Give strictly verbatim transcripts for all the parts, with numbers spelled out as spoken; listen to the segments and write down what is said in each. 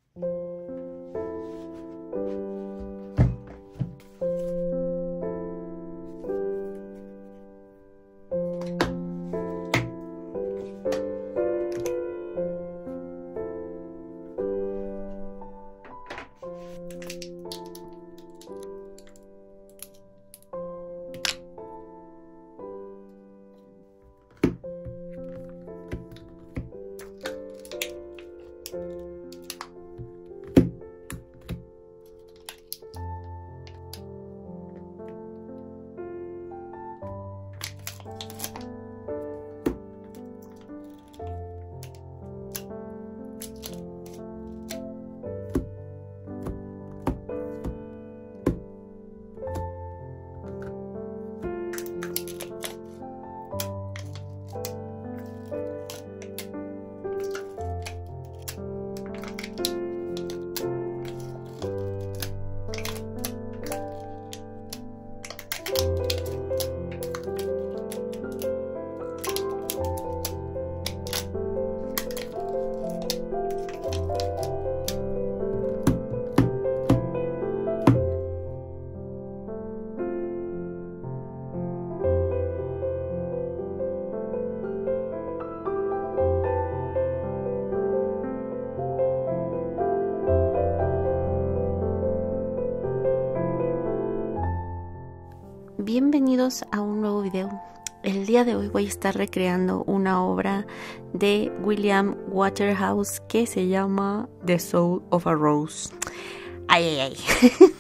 Bienvenidos a un nuevo video. El día de hoy voy a estar recreando una obra de William Waterhouse que se llama The Soul of a Rose. Ay, ay, ay.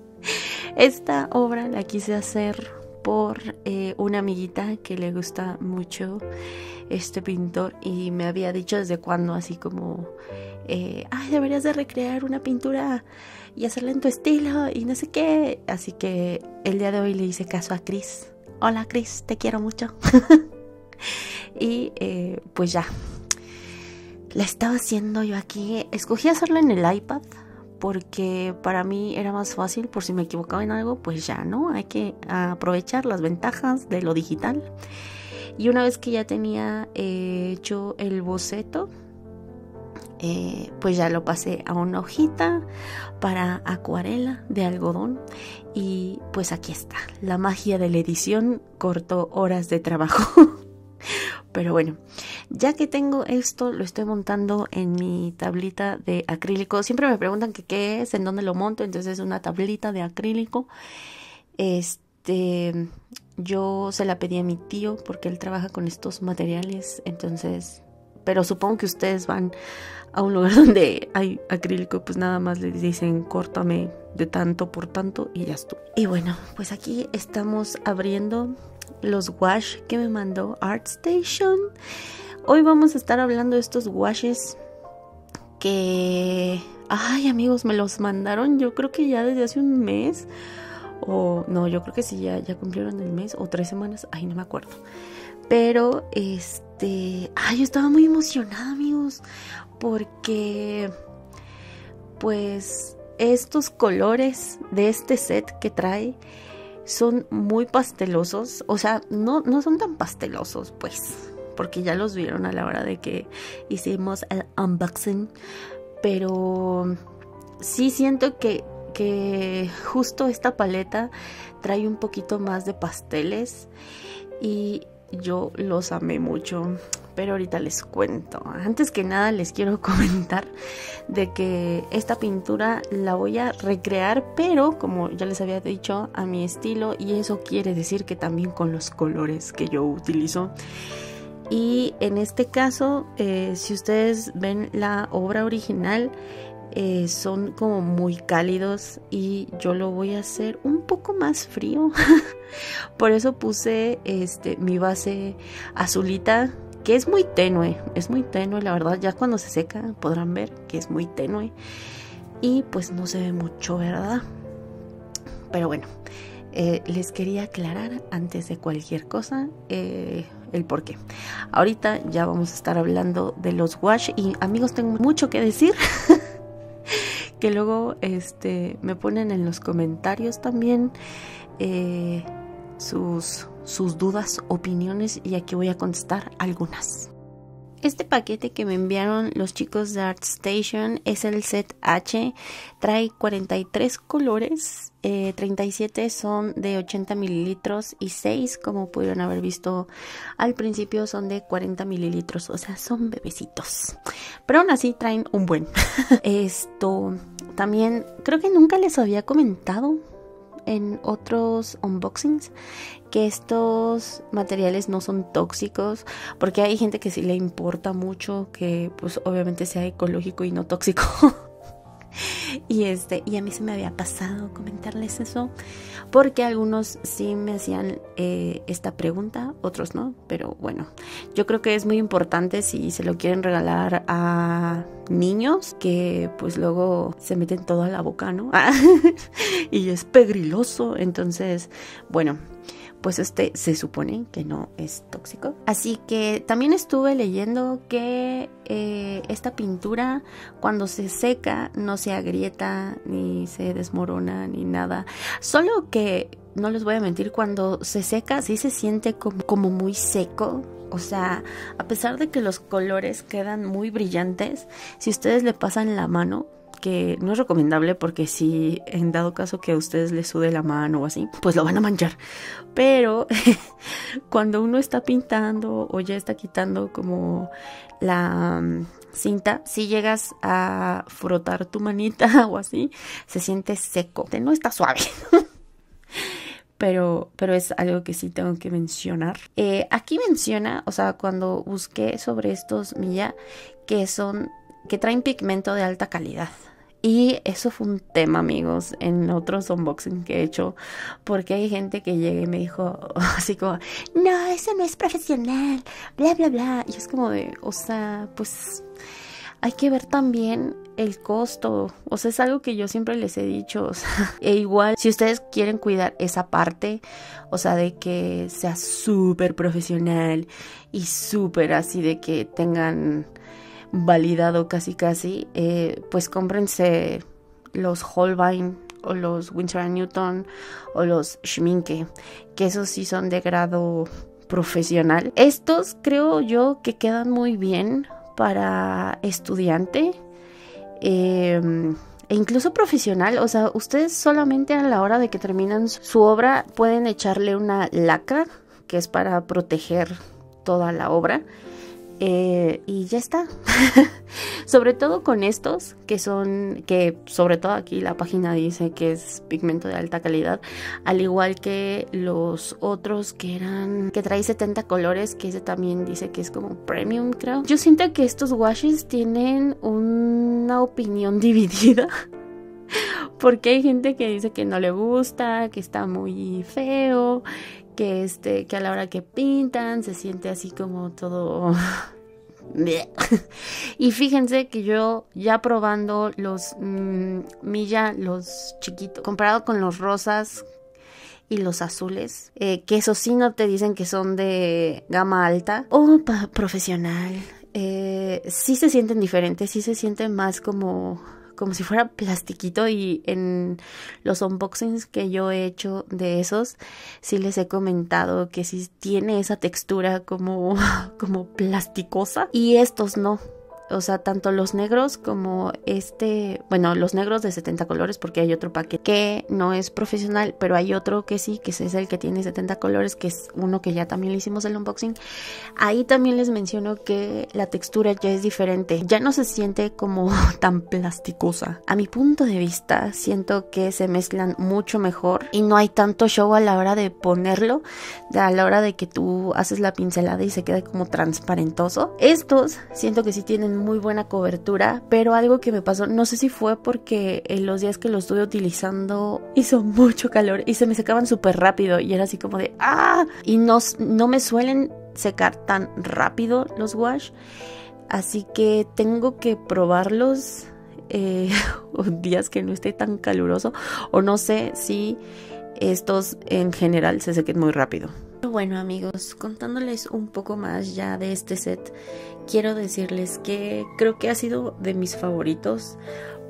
Esta obra la quise hacer por eh, una amiguita que le gusta mucho este pintor y me había dicho desde cuando, así como eh, ay, deberías de recrear una pintura y hacerla en tu estilo y no sé qué. Así que el día de hoy le hice caso a Cris. Hola Cris, te quiero mucho. Y eh, pues ya la estaba haciendo yo aquí. Escogí hacerla en el iPad porque para mí era más fácil. Por si me equivocaba en algo, pues ya, ¿no? Hay que aprovechar las ventajas de lo digital. Y una vez que ya tenía eh, hecho el boceto, eh, pues ya lo pasé a una hojita para acuarela de algodón. Y pues aquí está, la magia de la edición cortó horas de trabajo. Pero bueno, ya que tengo esto, lo estoy montando en mi tablita de acrílico. Siempre me preguntan que qué es, en dónde lo monto. Entonces es una tablita de acrílico. Este, yo se la pedí a mi tío porque él trabaja con estos materiales. Entonces, pero supongo que ustedes van a un lugar donde hay acrílico, pues nada más les dicen córtame de tanto por tanto y ya estuvo. Y bueno, pues aquí estamos abriendo los wash que me mandó ArtStation. Hoy vamos a estar hablando de estos washes que, ay amigos, me los mandaron yo creo que ya desde hace un mes. O no, yo creo que sí, ya, ya cumplieron el mes o tres semanas, ay no me acuerdo. Pero este, ay, yo estaba muy emocionada amigos, porque pues estos colores de este set que trae son muy pastelosos. O sea, no, no son tan pastelosos pues, porque ya los vieron a la hora de que hicimos el unboxing. Pero sí siento que, que justo esta paleta trae un poquito más de pasteles y yo los amé mucho. Pero ahorita les cuento. Antes que nada les quiero comentar de que esta pintura la voy a recrear, pero como ya les había dicho, a mi estilo. Y eso quiere decir que también con los colores que yo utilizo. Y en este caso, eh, si ustedes ven la obra original, eh, son como muy cálidos. Y yo lo voy a hacer un poco más frío. Por eso puse este, mi base azulita, que es muy tenue, es muy tenue, la verdad. Ya cuando se seca podrán ver que es muy tenue y pues no se ve mucho, ¿verdad? Pero bueno, eh, les quería aclarar antes de cualquier cosa eh, el por qué. Ahorita ya vamos a estar hablando de los wash y amigos, tengo mucho que decir. Que luego este, me ponen en los comentarios también eh, sus... sus dudas, opiniones, y aquí voy a contestar algunas. Este paquete que me enviaron los chicos de ArtStation es el set H, trae cuarenta y tres colores, eh, treinta y siete son de ochenta mililitros y seis, como pudieron haber visto al principio, son de cuarenta mililitros, o sea, son bebecitos, pero aún así traen un buen. Esto también creo que nunca les había comentado en otros unboxings que estos materiales no son tóxicos, porque hay gente que sí le importa mucho que pues obviamente sea ecológico y no tóxico. Y este, y a mí se me había pasado comentarles eso, porque algunos sí me hacían eh, esta pregunta, otros no, pero bueno, yo creo que es muy importante si se lo quieren regalar a niños que pues luego se meten todo a la boca, ¿no? Y es pegriloso, entonces, bueno, pues este se supone que no es tóxico. Así que también estuve leyendo que eh, esta pintura cuando se seca no se agrieta, ni se desmorona, ni nada. Solo que, no les voy a mentir, cuando se seca sí se siente como, como muy seco. O sea, a pesar de que los colores quedan muy brillantes, si ustedes le pasan la mano, que no es recomendable porque si en dado caso que a ustedes les sude la mano o así, pues lo van a manchar. Pero cuando uno está pintando o ya está quitando como la um, cinta, si llegas a frotar tu manita o así, se siente seco, no está suave. Pero, pero es algo que sí tengo que mencionar. Eh, aquí menciona, o sea, cuando busqué sobre estos Milla, que son, que traen pigmento de alta calidad. Y eso fue un tema, amigos, en otros unboxing que he hecho, porque hay gente que llega y me dijo así como, no, eso no es profesional, bla, bla, bla. Y es como de, o sea, pues hay que ver también el costo. O sea, es algo que yo siempre les he dicho. O sea, e igual, si ustedes quieren cuidar esa parte, o sea, de que sea súper profesional y súper así de que tengan validado casi casi, eh, pues cómprense los Holbein o los Winsor and Newton o los Schmincke, que esos sí son de grado profesional. Estos creo yo que quedan muy bien para estudiante eh, e incluso profesional. O sea, ustedes solamente a la hora de que terminan su obra pueden echarle una laca, que es para proteger toda la obra. Eh, y ya está. Sobre todo con estos que son, que sobre todo aquí la página dice que es pigmento de alta calidad, al igual que los otros que eran, que trae setenta colores, que ese también dice que es como premium, creo. Yo siento que estos washes tienen una opinión dividida, porque hay gente que dice que no le gusta, que está muy feo, que este, que a la hora que pintan se siente así como todo. Y fíjense que yo ya probando los mmm, Milla, los chiquitos, comparado con los rosas y los azules, eh, que eso sí no te dicen que son de gama alta o pa- profesional, eh, sí se sienten diferentes, sí se sienten más como como si fuera plastiquito. Y en los unboxings que yo he hecho de esos, sí les he comentado que sí tiene esa textura como, como plasticosa. Y estos no. O sea, tanto los negros como este, bueno, los negros de setenta colores, porque hay otro paquete que no es profesional, pero hay otro que sí, que es el que tiene setenta colores, que es uno que ya también le hicimos el unboxing. Ahí también les menciono que la textura ya es diferente, ya no se siente como tan plasticosa. A mi punto de vista, siento que se mezclan mucho mejor y no hay tanto show a la hora de ponerlo, a la hora de que tú haces la pincelada y se queda como transparentoso. Estos siento que sí tienen muy buena cobertura, pero algo que me pasó, no sé si fue porque en los días que lo estuve utilizando hizo mucho calor y se me secaban súper rápido y era así como de ¡ah! Y no, no me suelen secar tan rápido los wash, así que tengo que probarlos eh, días que no esté tan caluroso, o no sé si estos en general se sequen muy rápido. Bueno, amigos, contándoles un poco más ya de este set, quiero decirles que creo que ha sido de mis favoritos,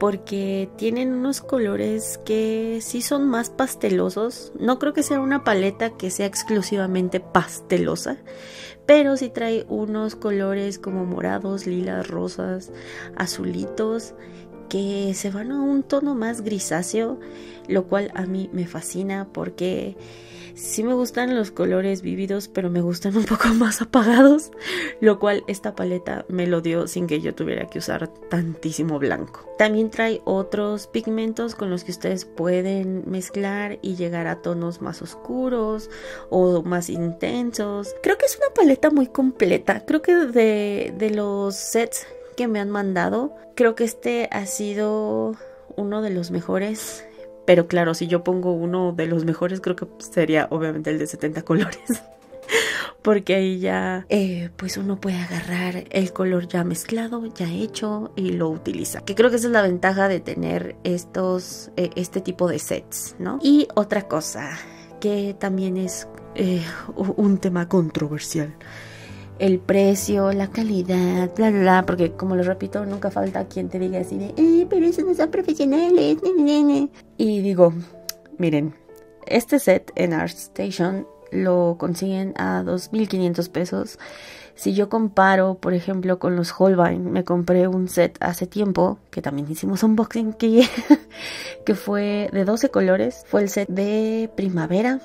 porque tienen unos colores que sí son más pastelosos. No creo que sea una paleta que sea exclusivamente pastelosa, pero sí trae unos colores como morados, lilas, rosas, azulitos, que se van a un tono más grisáceo, lo cual a mí me fascina porque sí me gustan los colores vívidos, pero me gustan un poco más apagados, lo cual esta paleta me lo dio sin que yo tuviera que usar tantísimo blanco. También trae otros pigmentos con los que ustedes pueden mezclar y llegar a tonos más oscuros o más intensos. Creo que es una paleta muy completa. Creo que de, de los sets que me han mandado, creo que este ha sido uno de los mejores. Pero claro, si yo pongo uno de los mejores, creo que sería obviamente el de setenta colores. Porque ahí ya, eh, pues uno puede agarrar el color ya mezclado, ya hecho y lo utiliza. Que creo que esa es la ventaja de tener estos, eh, este tipo de sets, ¿no? Y otra cosa que también es eh, un tema controversial. El precio, la calidad, bla, bla, bla, porque como les repito, nunca falta quien te diga así de, eh, pero esos no son profesionales, ne, ne, ne. Y digo, miren, este set en ArtStation lo consiguen a dos mil quinientos pesos. Si yo comparo, por ejemplo, con los Holbein, me compré un set hace tiempo, que también hicimos unboxing, que, que fue de doce colores, fue el set de primavera,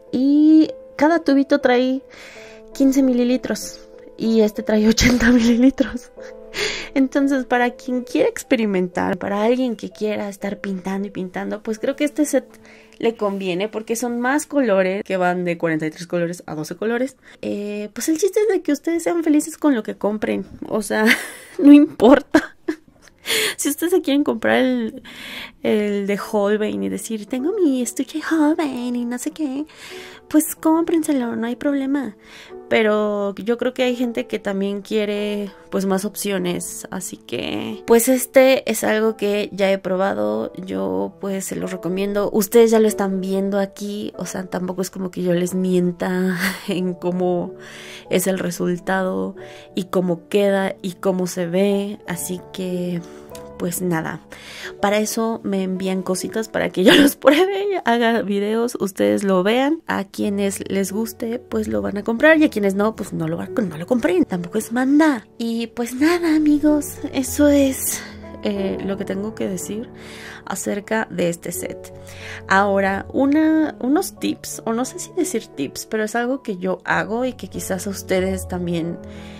y cada tubito trae quince mililitros y este trae ochenta mililitros. Entonces, para quien quiera experimentar, para alguien que quiera estar pintando y pintando, pues creo que este set le conviene porque son más colores, que van de cuarenta y tres colores a doce colores. Eh, pues el chiste es de que ustedes sean felices con lo que compren, o sea, no importa. Si ustedes se quieren comprar el, el de Holbein y decir, tengo mi estuche Holbein y no sé qué, pues cómprenselo, no hay problema. Pero yo creo que hay gente que también quiere pues más opciones, así que pues este es algo que ya he probado, yo pues se lo recomiendo. Ustedes ya lo están viendo aquí, o sea, tampoco es como que yo les mienta en cómo es el resultado y cómo queda y cómo se ve, así que pues nada, para eso me envían cositas para que yo los pruebe, haga videos, ustedes lo vean, a quienes les guste pues lo van a comprar y a quienes no pues no lo, no lo compren, tampoco es manda. Y pues nada amigos, eso es eh, lo que tengo que decir acerca de este set. Ahora, una, unos tips, o no sé si decir tips, pero es algo que yo hago y que quizás a ustedes también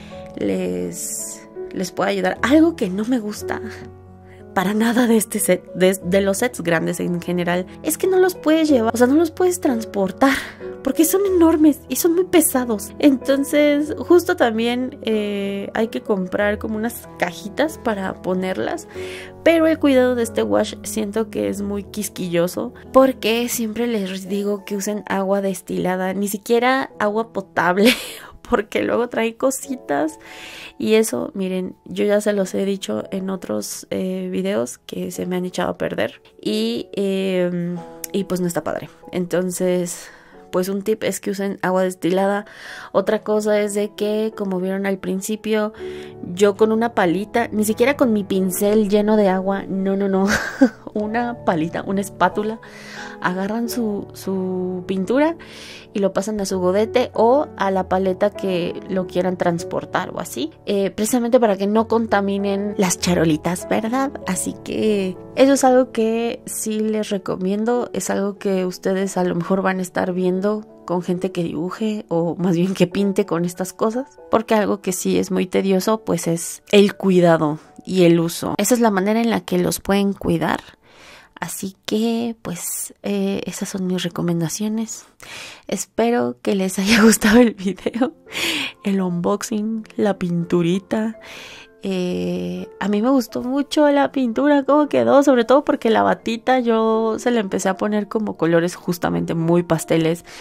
les, les pueda ayudar. Algo que no me gusta para nada de este set, de, de los sets grandes en general, es que no los puedes llevar, o sea, no los puedes transportar, porque son enormes y son muy pesados. Entonces, justo también eh, hay que comprar como unas cajitas para ponerlas, pero el cuidado de este wash siento que es muy quisquilloso, porque siempre les digo que usen agua destilada, ni siquiera agua potable, porque luego trae cositas y eso, miren, yo ya se los he dicho en otros eh, videos que se me han echado a perder y, eh, y pues no está padre. Entonces, pues un tip es que usen agua destilada. Otra cosa es de que, como vieron al principio, yo con una palita, ni siquiera con mi pincel lleno de agua, no, no, no, una palita, una espátula, agarran su, su pintura y lo pasan a su godete o a la paleta que lo quieran transportar o así, eh, precisamente para que no contaminen las charolitas, ¿verdad? Así que eso es algo que sí les recomiendo, es algo que ustedes a lo mejor van a estar viendo con gente que dibuje o más bien que pinte con estas cosas, porque algo que sí es muy tedioso pues es el cuidado y el uso. Esa es la manera en la que los pueden cuidar. Así que pues eh, esas son mis recomendaciones. Espero que les haya gustado el video, el unboxing, la pinturita. Eh, a mí me gustó mucho la pintura, cómo quedó, sobre todo porque la batita yo se la empecé a poner como colores justamente muy pasteles,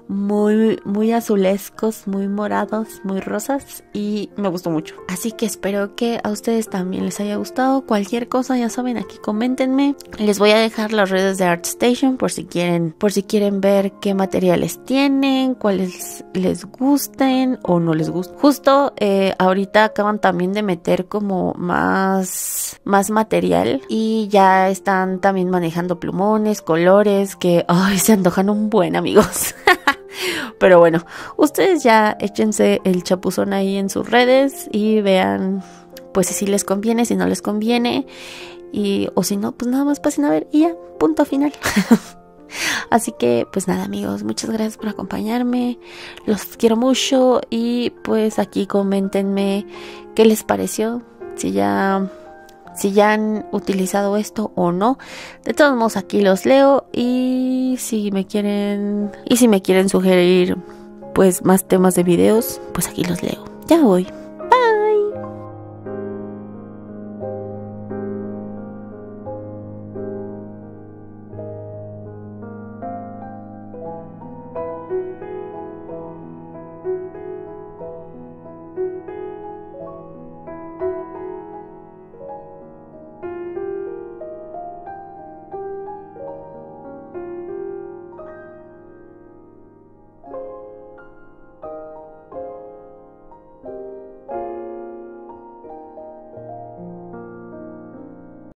muy, muy azulescos, muy morados, muy rosas y me gustó mucho. Así que espero que a ustedes también les haya gustado. Cualquier cosa, ya saben, aquí coméntenme. Les voy a dejar las redes de ArtStation por si quieren, por si quieren ver qué materiales tienen, cuáles les gusten o no les gusten. Justo eh, ahorita acaban también de meter como más, más material y ya están también manejando plumones, colores que ay, se antojan un buen, amigos. Pero bueno, ustedes ya échense el chapuzón ahí en sus redes y vean pues si les conviene, si no les conviene y o si no, pues nada más pasen a ver y ya, punto final. Así que pues nada, amigos, muchas gracias por acompañarme, los quiero mucho y pues aquí coméntenme qué les pareció, si ya si ya han utilizado esto o no. De todos modos aquí los leo y si me quieren y si me quieren sugerir pues más temas de videos, pues aquí los leo. Ya voy.